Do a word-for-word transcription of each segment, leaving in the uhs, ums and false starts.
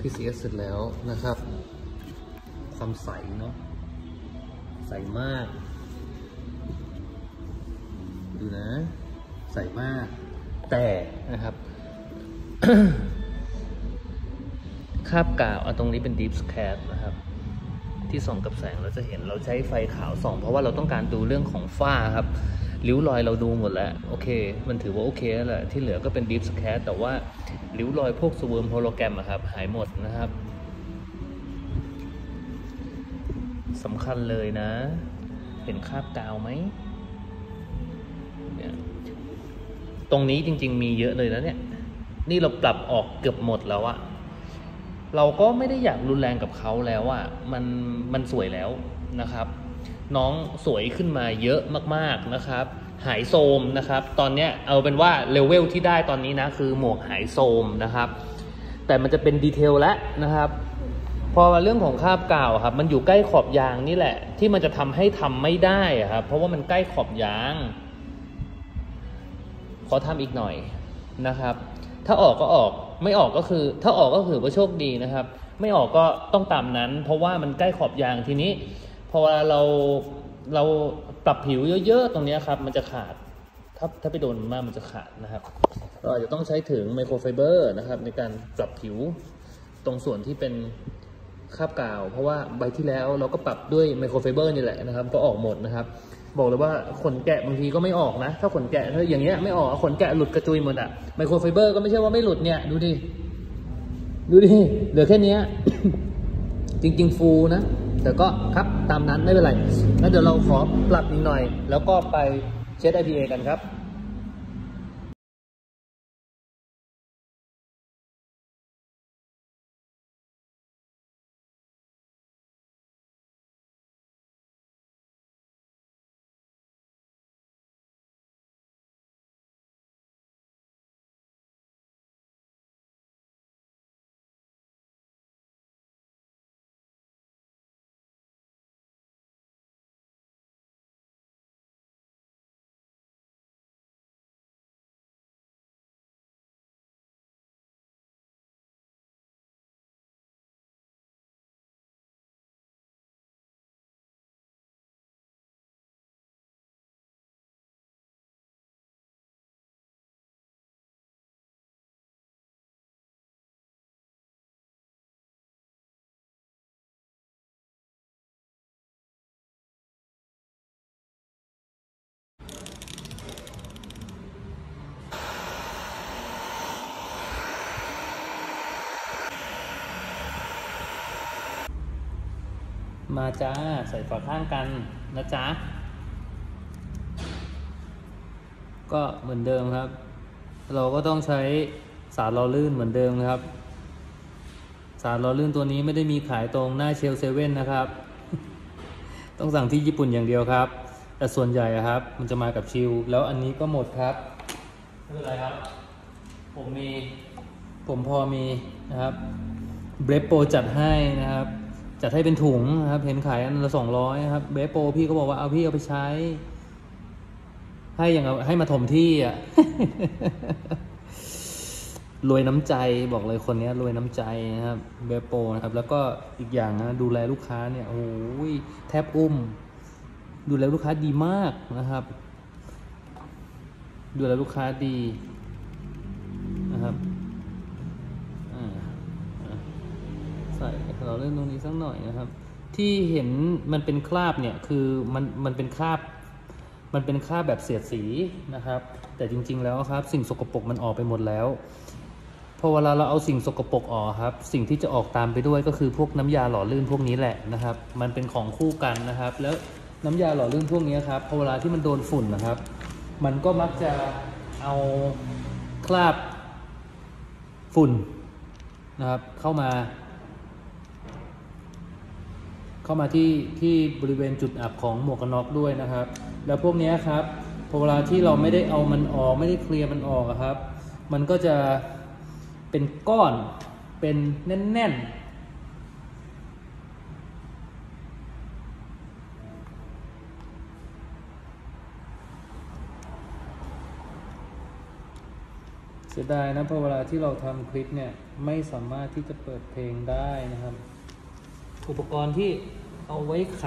พี ซี เอส เสร็จแล้วนะครับความใสเนาะใสมากดูนะใสมากแต่นะครับ คาบกาวตรงนี้เป็น Deep Scat นะครับที่ส่องกับแสงเราจะเห็นเราใช้ไฟขาวส่องเพราะว่าเราต้องการดูเรื่องของฝ้าครับริ้วรอยเราดูหมดแล้วโอเคมันถือว่าโอเคแล้วแหละที่เหลือก็เป็น Deep Scat แต่ว่าริ้วรอยพวกสเวิร์มโฮโลแกรมครับหายหมดนะครับสำคัญเลยนะเห็นคาบกาวไหมเนี่ยตรงนี้จริงๆมีเยอะเลยนะเนี่ยนี่เราปรับออกเกือบหมดแล้วอะเราก็ไม่ได้อยากรุนแรงกับเขาแล้วอะมันมันสวยแล้วนะครับน้องสวยขึ้นมาเยอะมากๆนะครับหายโซมนะครับตอนนี้เอาเป็นว่าเลเวลที่ได้ตอนนี้นะคือหมวกหายโซมนะครับแต่มันจะเป็นดีเทลแล้วนะครับพอเรื่องของคราบกาวครับมันอยู่ใกล้ขอบยางนี่แหละที่มันจะทำให้ทำไม่ได้ครับเพราะว่ามันใกล้ขอบยางขอทำอีกหน่อยนะครับถ้าออกก็ออกไม่ออกก็คือถ้าออกก็คือว่าโชคดีนะครับไม่ออกก็ต้องตามนั้นเพราะว่ามันใกล้ขอบยางทีนี้พอเราเราปรับผิวเยอะๆตรงนี้ครับมันจะขาดถ้าถ้าไปโดนมากมันจะขาดนะครับเราอาจจะต้องใช้ถึงไมโครไฟเบอร์นะครับในการปรับผิวตรงส่วนที่เป็นคราบกาวเพราะว่าใบที่แล้วเราก็ปรับด้วยไมโครไฟเบอร์นี่แหละนะครับก็ออกหมดนะครับบอกเลยว่าขนแกะบางทีก็ไม่ออกนะถ้าขนแกะถ้าอย่างเงี้ยไม่ออกขนแกะหลุดกระจุยหมดอ่ะไมโครไฟเบอร์ก็ไม่ใช่ว่าไม่หลุดเนี่ยดูดิดูดิเหลือแค่นี้ จริงๆฟูนะแต่ก็ครับตามนั้นไม่เป็นไรงั้นเดี๋ยวเราขอปรับอีกหน่อยแล้วก็ไปเช็ด ไอ พี เอ กันครับมาจ้าใส่ฝาข้างกันนะจ๊ะก็เหมือนเดิมครับเราก็ต้องใช้สารหล่อลื่นเหมือนเดิมครับสารหล่อลื่นตัวนี้ไม่ได้มีขายตรงหน้าเชลเซเว่นนะครับ ต้องสั่งที่ญี่ปุ่นอย่างเดียวครับแต่ส่วนใหญ่ครับมันจะมากับชิลแล้วอันนี้ก็หมดครับไม่เป็นไรครับผมมีผมพอมีนะครับเบรฟโปจัดให้นะครับจัดให้เป็นถุงนะครับเห็นขายอันละสองร้อยครับเบรฟโปพี่ก็บอกว่าเอาพี่เอาไปใช้ให้อย่างให้มาถมที่อ่ะ รวยน้ำใจบอกเลยคนนี้รวยน้ำใจนะครับเบรฟโปนะครับแล้วก็อีกอย่างนะดูแลลูกค้าเนี่ยโอ้ยแทบอุ้มดูแลลูกค้าดีมากนะครับดูแลลูกค้าดีนะครับใส่เราเล่นตรงนี้สักหน่อยนะครับที่เห็นมันเป็นคราบเนี่ยคือมันมันเป็นคราบมันเป็นคราบแบบเสียดสีนะครับแต่จริงๆแล้วครับสิ่งสกปรกมันออกไปหมดแล้วพอเวลาเราเอาสิ่งสกปรกออกครับสิ่งที่จะออกตามไปด้วยก็คือพวกน้ำยาหล่อลื่นพวกนี้แหละนะครับมันเป็นของคู่กันนะครับแล้วน้ำยาหล่อลื่นพวกนี้ครับพอเวลาที่มันโดนฝุ่นนะครับมันก็มักจะเอาคราบฝุ่นนะครับเข้ามาเข้ามาที่ที่บริเวณจุดอับของหมวกกันน็อกด้วยนะครับแล้วพวกนี้ครับพอเวลาที่เราไม่ได้เอามันออกไม่ได้เคลียร์มันออกครับมันก็จะเป็นก้อนเป็นแน่นๆเสียดายนะเพราะเวลาที่เราทำคลิปเนี่ยไม่สามารถที่จะเปิดเพลงได้นะครับอุปกรณ์ที่เอาไว้ไข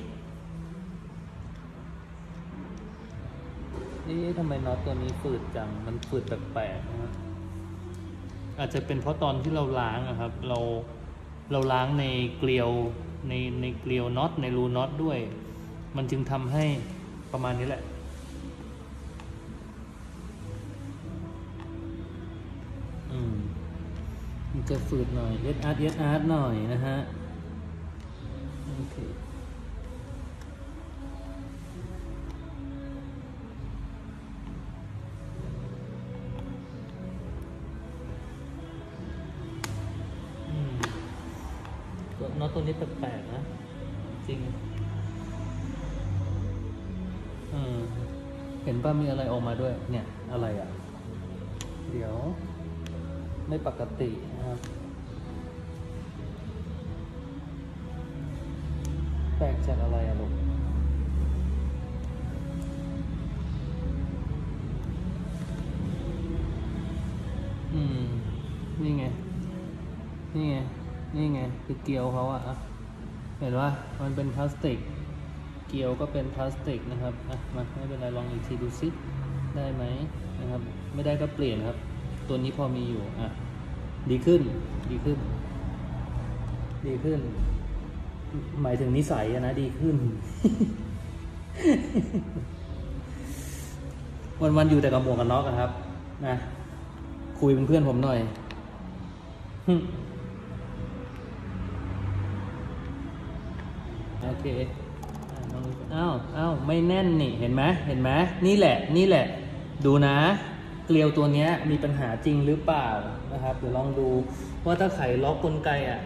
นี่ทำไมน็อตตัวนี้ฝืดจังมันฝืดแปลกๆนะครับอาจจะเป็นเพราะตอนที่เราล้างนะครับเราเราล้างในเกลียวในในเกลียวน็อตในรูน็อตด้วยมันจึงทำให้ประมาณนี้แหละอืมมันจะฝืดหน่อยเอสอาร์เอสอาร์หน่อยนะฮะโอเคน็อตตัวนี้แปลกๆนะจริงเออเห็นป่ะมีอะไรออกมาด้วยเนี่ยอะไรอ่ะเดี๋ยวไม่ปกตินะครับแปลกจากอะไรอะลูกอืมนี่ไงนี่ไงนี่ไงคือเกลียวเขาอะเห็นว่ามันเป็นพลาสติกเกลียวก็เป็นพลาสติกนะครับอ่ะมาไม่เป็นไรลองอีกทีดูซิได้ไหมนะครับไม่ได้ก็เปลี่ยนครับตัวนี้พอมีอยู่อ่ะดีขึ้นดีขึ้นดีขึ้นหมายถึงนิสัยนะดีขึ้น วันวันอยู่แต่กับหมวกกันน็อกนะครับนะคุยเป็นเพื่อนผมหน่อยโอเคอ้าวอ้าวไม่แน่นนี่เห็นไหมเห็นไหมนี่แหละนี่แหละดูนะเกลียวตัวนี้มีปัญหาจริงหรือเปล่านะครับเดี๋ยวลองดูว่าถ้าไขล็อกกลไกอ่ะ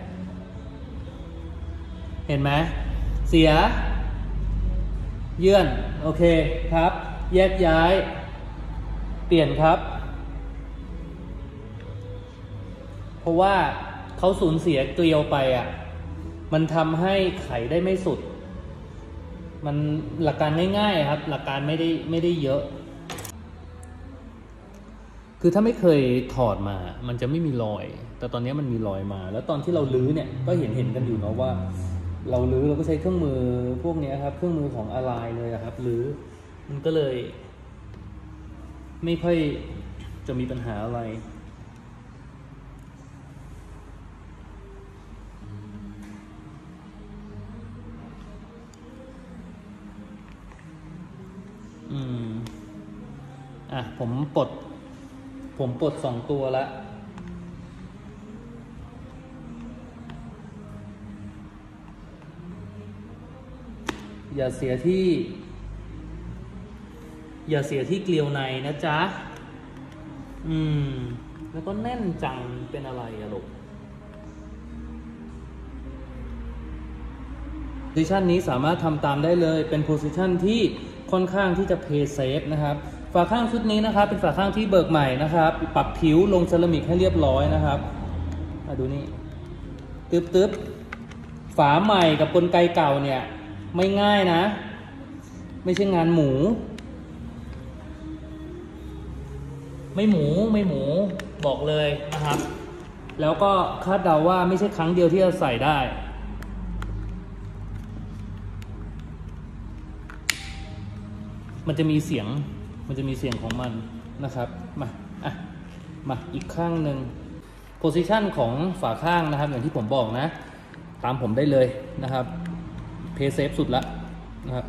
เห็นไหมเสียเยื่อนโอเคครับแยกย้ายเปลี่ยนครับเพราะว่าเขาสูญเสียเกลียวไปอ่ะมันทำให้ไขได้ไม่สุดมันหลักการง่ายๆครับหลักการไม่ได้ไม่ได้เยอะคือถ้าไม่เคยถอดมามันจะไม่มีรอยแต่ตอนนี้มันมีรอยมาแล้วตอนที่เราลื้อเนี่ยก็เห็นเห็นกันอยู่เนาะว่าเราลื้อเราก็ใช้เครื่องมือพวกนี้ครับเครื่องมือของอะไรเลยครับลื้อมันก็เลยไม่ค่อยจะมีปัญหาอะไรอืมอ่ะผมปลดผมปลดสองตัวละอย่าเสียที่อย่าเสียที่เกลียวในนะจ๊ะอืมแล้วก็แน่นจังเป็นอะไรอะลูกโพซิชันนี้สามารถทำตามได้เลยเป็นโพซิชันที่ค่อนข้างที่จะเพย์เซฟนะครับฝาข้างชุดนี้นะครับเป็นฝาข้างที่เบิกใหม่นะครับปรับผิวลงเซรามิกให้เรียบร้อยนะครับมาดูนี่ตึ๊บตึ๊บฝาใหม่กับกลไกเก่าเนี่ยไม่ง่ายนะไม่ใช่งานหมูไม่หมูไม่หมูบอกเลยนะครับแล้วก็คาดเดาว่าไม่ใช่ครั้งเดียวที่จะใส่ได้มันจะมีเสียงมันจะมีเสียงของมันนะครับมาอ่ะมาอีกข้างหนึ่งโพซิชันของฝาข้างนะครับอย่างที่ผมบอกนะตามผมได้เลยนะครับเพย์เซฟสุดละนะครับ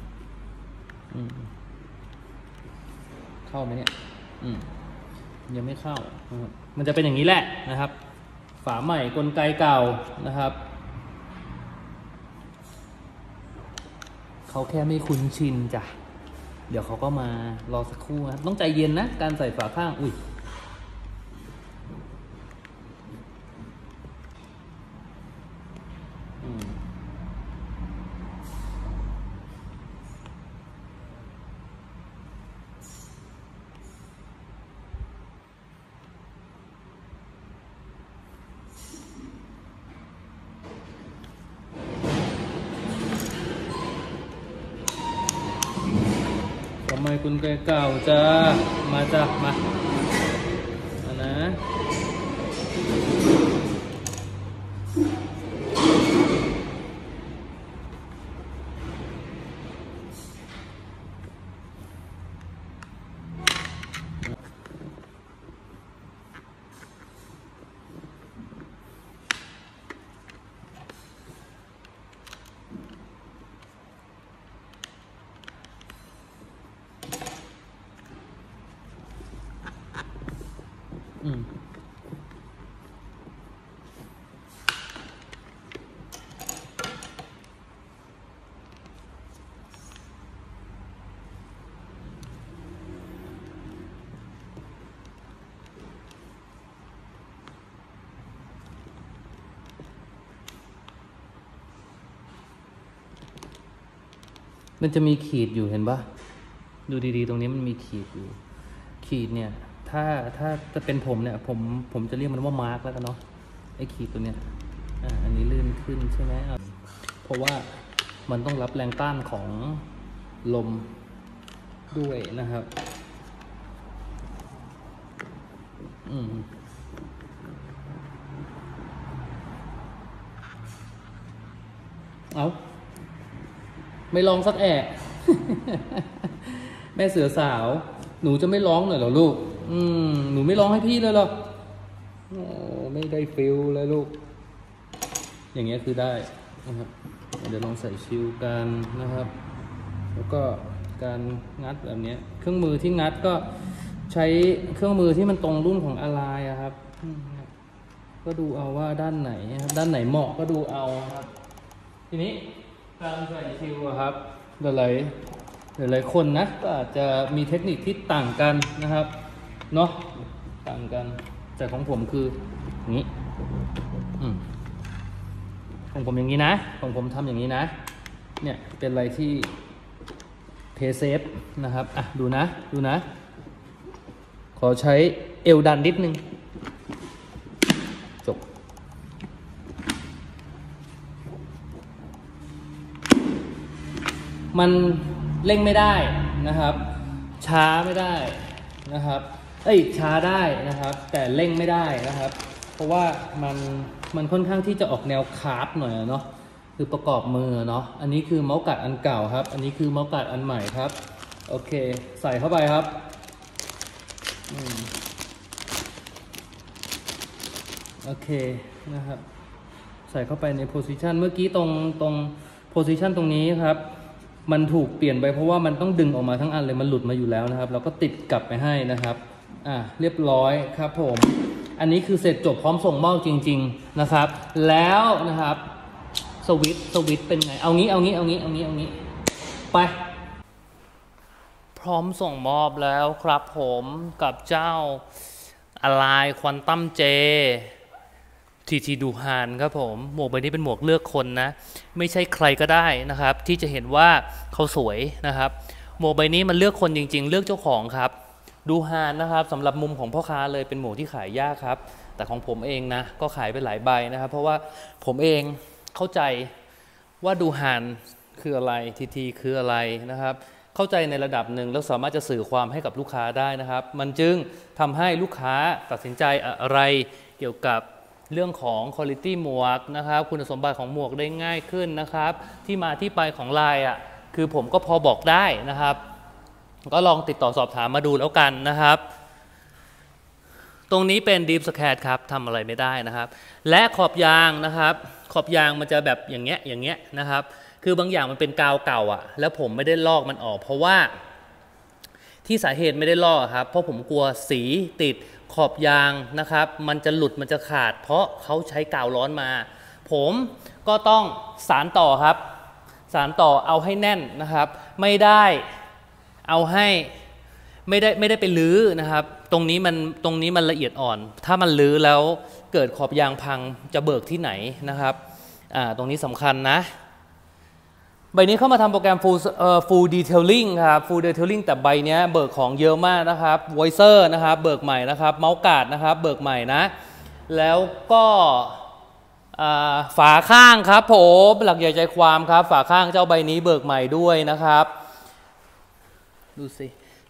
เข้าไหมเนี่ยยังไม่เข้ามันจะเป็นอย่างนี้แหละนะครับฝาใหม่กลไกเก่านะครับเขาแค่ไม่คุ้นชินจ้ะเดี๋ยวเขาก็มารอสักครู่นะต้องใจเย็นนะการใส่ฝาข้างอุ้ยทำไมคุณไกเก่าจะมาจ้ะมาอืมมันจะมีขีดอยู่เห็นปะดูดีๆตรงนี้มันมีขีดอยู่ขีดเนี่ยถ้าถ้าจะเป็นผมเนี่ยผมผมจะเรียกมันว่ามาร์กแล้วกันเนาะไอ้ขีดตัวเนี้ยอ่าอันนี้ลื่นขึ้นใช่ไหมเพราะว่ามันต้องรับแรงต้านของลมด้วยนะครับอืมเอาไม่ลองสักแอะ แม่เสือสาวหนูจะไม่ร้องหน่อยเหรอลูกอืมหนูไม่ร้องให้พี่เลยหรอโอ้ไม่ได้ฟิลเลยลูกอย่างเงี้ยคือได้นะครับเดี๋ยวลองใส่ชิลกันนะครับแล้วก็การงัดแบบนี้เครื่องมือที่งัดก็ใช้เครื่องมือที่มันตรงรุ่นของอะไรอะครับก็ดูเอาว่าด้านไหนครับด้านไหนเหมาะก็ดูเอาครับทีนี้การใส่ชิลอะครับหลายๆหลายๆคนนะก็อาจจะมีเทคนิคที่ต่างกันนะครับเนาะต่างกันแต่ของผมคืออย่างนี้อืมของผมอย่างนี้นะของผมทำอย่างนี้นะเนี่ยเป็นอะไรที่เพย์เซฟนะครับอ่ะดูนะดูนะขอใช้เอวดันนิดนึงจบมันเร่งไม่ได้นะครับช้าไม่ได้นะครับเอ้ยช้าได้นะครับแต่เร่งไม่ได้นะครับเพราะว่ามันมันค่อนข้างที่จะออกแนวคาร์บหน่อยเนาะคือประกอบมือเนาะอันนี้คือเมาส์กัดอันเก่าครับอันนี้คือเมาส์กัดอันใหม่ครับโอเคใส่เข้าไปครับอืมโอเคนะครับใส่เข้าไปในโพซิชันเมื่อกี้ตรงตรงโพซิชันตรงนี้ครับมันถูกเปลี่ยนไปเพราะว่ามันต้องดึงออกมาทั้งอันเลยมันหลุดมาอยู่แล้วนะครับเราก็ติดกลับไปให้นะครับอ่ะเรียบร้อยครับผมอันนี้คือเสร็จจบพร้อมส่งมอบจริงๆนะครับแล้วนะครับสวิตสวิตเป็นไงเอางี้เอางี้เอางี้เอางี้เอางี้ไปพร้อมส่งมอบแล้วครับผมกับเจ้าอะไรควอนตัมเจทีทีดูฮานครับผมหมวกใบนี้เป็นหมวกเลือกคนนะไม่ใช่ใครก็ได้นะครับที่จะเห็นว่าเขาสวยนะครับหมวกใบนี้มันเลือกคนจริงๆเลือกเจ้าของครับดูฮานนะครับสำหรับมุมของพ่อค้าเลยเป็นหมวกที่ขายยากครับแต่ของผมเองนะก็ขายไปหลายใบนะครับเพราะว่าผมเองเข้าใจว่าดูฮานคืออะไรทีทีคืออะไรนะครับเข้าใจในระดับหนึ่งแล้วสามารถจะสื่อความให้กับลูกค้าได้นะครับมันจึงทำให้ลูกค้าตัดสินใจอะไรเกี่ยวกับเรื่องของ quality หมวกนะครับคุณสมบัติของหมวกได้ง่ายขึ้นนะครับที่มาที่ไปของลายอ่ะคือผมก็พอบอกได้นะครับก็ลองติดต่อสอบถามมาดูแล้วกันนะครับตรงนี้เป็น Deep Scratch ครับทำอะไรไม่ได้นะครับและขอบยางนะครับขอบยางมันจะแบบอย่างเงี้ยอย่างเงี้ยนะครับคือบางอย่างมันเป็นกาวเก่าอ่ะแล้วผมไม่ได้ลอกมันออกเพราะว่าที่สาเหตุไม่ได้ลอกครับเพราะผมกลัวสีติดขอบยางนะครับมันจะหลุดมันจะขาดเพราะเขาใช้กาวร้อนมาผมก็ต้องสานต่อครับสานต่อเอาให้แน่นนะครับไม่ได้เอาให้ไม่ได้ไม่ได้ไปลื้อนะครับตรงนี้มันตรงนี้มันละเอียดอ่อนถ้ามันลื้อแล้วเกิดขอบยางพังจะเบิกที่ไหนนะครับอ่าตรงนี้สำคัญนะใบนี้เข้ามาทำโปรแกรม full เอ่อ full detailing ครับ full detailing แต่ใบนี้เบิกของเยอะมากนะครับ voicer นะครับเบิกใหม่นะครับเมาส์การ์ดนะครับเบิกใหม่นะแล้วก็ฝาข้างครับผมหลักใหญ่ใจความครับฝาข้างเจ้าใบนี้เบิกใหม่ด้วยนะครับดูสิ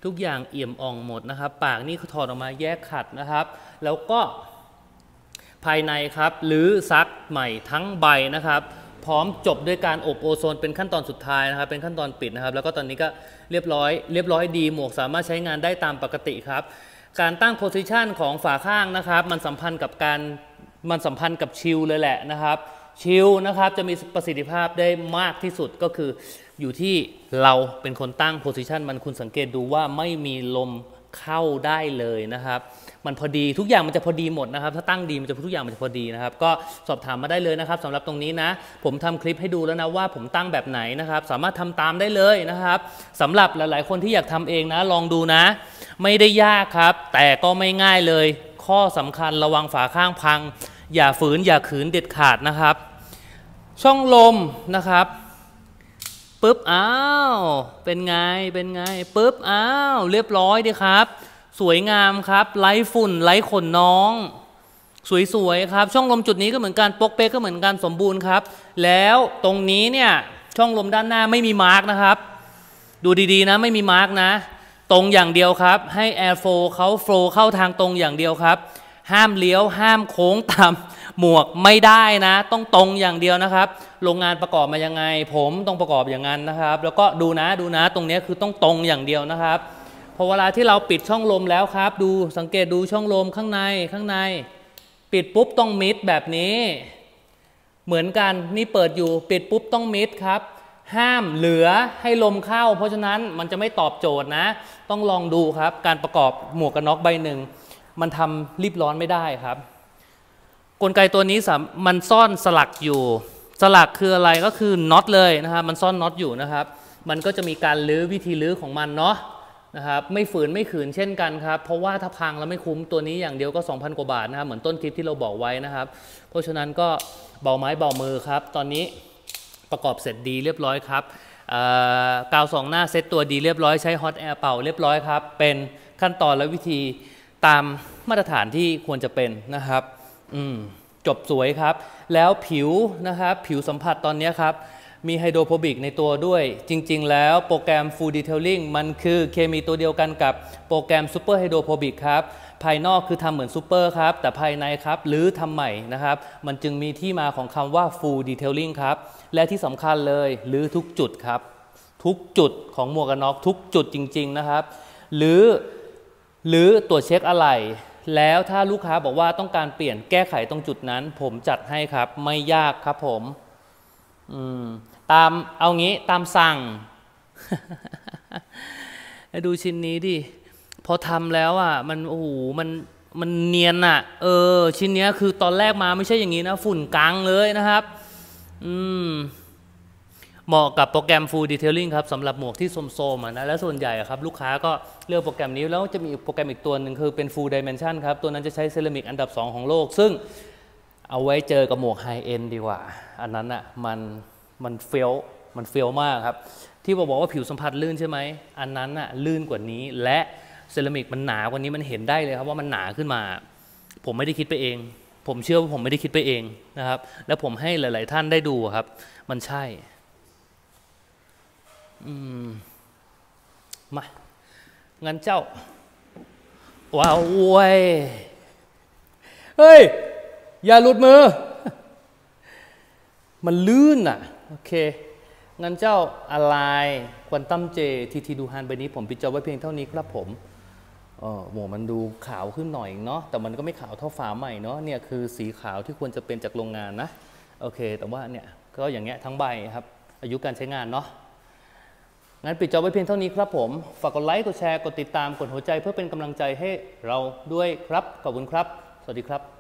ทุกอย่างเอี่ยมอ่องหมดนะครับปากนี่ถอดออกมาแยกขัดนะครับแล้วก็ภายในครับหรือซักใหม่ทั้งใบนะครับพร้อมจบด้วยการอบโอโซนเป็นขั้นตอนสุดท้ายนะครับเป็นขั้นตอนปิดนะครับแล้วก็ตอนนี้ก็เรียบร้อยเรียบร้อยดีหมวกสามารถใช้งานได้ตามปกติครับการตั้งโพซิชันของฝาข้างนะครับมันสัมพันธ์กับการมันสัมพันธ์กับชิลเลยแหละนะครับชิลนะครับจะมีประสิทธิภาพได้มากที่สุดก็คืออยู่ที่เราเป็นคนตั้งโพซิชันมันคุณสังเกตดูว่าไม่มีลมเข้าได้เลยนะครับมันพอดีทุกอย่างมันจะพอดีหมดนะครับถ้าตั้งดีมันจะทุกอย่างมันจะพอดีนะครับก็สอบถามมาได้เลยนะครับสำหรับตรงนี้นะผมทำคลิปให้ดูแล้วนะว่าผมตั้งแบบไหนนะครับสามารถทำตามได้เลยนะครับสำหรับหลายๆคนที่อยากทำเองนะลองดูนะไม่ได้ยากครับแต่ก็ไม่ง่ายเลยข้อสำคัญระวังฝาข้างพังอย่าฝืนอย่าขืนเด็ดขาดนะครับช่องลมนะครับปึ๊บอ้าวเป็นไงเป็นไงปึ๊บอ้าวเรียบร้อยดีครับสวยงามครับไร้ฝุ่นไร้ขนน้องสวยๆครับช่องลมจุดนี้ก็เหมือนกันปกเป๊กก็เหมือนกันสมบูรณ์ครับแล้วตรงนี้เนี่ยช่องลมด้านหน้าไม่มีมาร์กนะครับดูดีๆนะไม่มีมาร์กนะตรงอย่างเดียวครับให้แอร์โฟลเขาโฟลเข้าทางตรงอย่างเดียวครับห้ามเลี้ยวห้ามโค้งตามหมวกไม่ได้นะต้องตรงอย่างเดียวนะครับโรงงานประกอบมายังไงผมต้องประกอบอย่างนั้นนะครับแล้วก็ดูนะดูนะตรงนี้คือต้องตรงอย่างเดียวนะครับพอเวลาที่เราปิดช่องลมแล้วครับดูสังเกตดูช่องลมข้างในข้างในปิดปุ๊บต้องมิดแบบนี้เหมือนกันนี่เปิดอยู่ปิดปุ๊บต้องมิดครับห้ามเหลือให้ลมเข้าเพราะฉะนั้นมันจะไม่ตอบโจทย์นะต้องลองดูครับการประกอบหมวกกันน็อกใบหนึ่งมันทำรีบร้อนไม่ได้ครับกลไกตัวนี้มันซ่อนสลักอยู่สลักคืออะไรก็คือน็อตเลยนะครับมันซ่อนน็อตอยู่นะครับมันก็จะมีการลื้อวิธีลื้อของมันเนาะนะครับไม่ฝืนไม่ขืนเช่นกันครับเพราะว่าถ้าพังแล้วไม่คุ้มตัวนี้อย่างเดียวก็ สองพัน กว่าบาทนะครับเหมือนต้นคลิปที่เราบอกไว้นะครับเพราะฉะนั้นก็เบาไม้เบามือครับตอนนี้ประกอบเสร็จดีเรียบร้อยครับกาวสองหน้าเซตตัวดีเรียบร้อยใช้ฮอตแอร์เป่าเรียบร้อยครับเป็นขั้นตอนและวิธีตามมาตรฐานที่ควรจะเป็นนะครับอืมจบสวยครับแล้วผิวนะครับผิวสัมผัสตอนนี้ครับมีไฮโดรโฟบิกในตัวด้วยจริงๆแล้วโปรแกรม Full Detailing มันคือเคมีตัวเดียวกันกับโปรแกรม Super Hydrophobic ครับภายนอกคือทำเหมือนซูเปอร์ครับแต่ภายในครับหรือทำใหม่นะครับมันจึงมีที่มาของคำว่า Full Detailing ครับและที่สำคัญเลยหรือทุกจุดครับทุกจุดของหมวกกันน็อกทุกจุดจริงๆนะครับหรือหรือตรวจเช็คอะไรแล้วถ้าลูกค้าบอกว่าต้องการเปลี่ยนแก้ไขตรงจุดนั้นผมจัดให้ครับไม่ยากครับผมอืมตามเอางี้ตามสั่ง ดูชิ้นนี้ดิพอทำแล้วอ่ะมันโอ้โหมันมันเนียนอ่ะเออชิ้นนี้คือตอนแรกมาไม่ใช่อย่างนี้นะฝุ่นกังเลยนะครับอืมเหมาะกับโปรแกรม Full Detailing ครับสำหรับหมวกที่โซมๆนะและส่วนใหญ่ครับลูกค้าก็เลือกโปรแกรมนี้แล้วจะมีโปรแกรมอีกตัวหนึ่งคือเป็น Full Dimension ครับตัวนั้นจะใช้เซรามิกอันดับสองของโลกซึ่งเอาไว้เจอกับหมวกไฮเอ็นดีกว่าอันนั้นอ่ะมันมันเฟี้ยวมันเฟี้ยวมากครับที่บอกว่าผิวสัมผัสลื่นใช่ไหมอันนั้นอ่ะลื่นกว่านี้และเซรามิกมันหนากว่านี้มันเห็นได้เลยครับว่ามันหนาขึ้นมาผมไม่ได้คิดไปเองผมเชื่อว่าผมไม่ได้คิดไปเองนะครับแล้วผมให้หลายๆท่านได้ดูครับมันใช่อืมมางั้นเจ้าว้าวเว้ยเฮ้ยอย่าหลุดมือมันลื่นอ่ะโอเคงั้นเจ้าอะไรควอนตัมเจทีทีดูฮันใบนี้ผมปิดจอไว้เพียงเท่านี้ครับผมเออหมวกมันดูขาวขึ้นหน่อยเนาะแต่มันก็ไม่ขาวเท่าฝาใหม่เนาะเนี่ยคือสีขาวที่ควรจะเป็นจากโรงงานนะโอเคแต่ว่าเนี่ยก็อย่างเงี้ยทั้งใบครับอายุการใช้งานเนาะงั้นปิดจอไว้เพียงเท่านี้ครับผมฝากกดไลค์กดแชร์กดติดตามกดหัวใจเพื่อเป็นกำลังใจให้เราด้วยครับขอบคุณครับสวัสดีครับ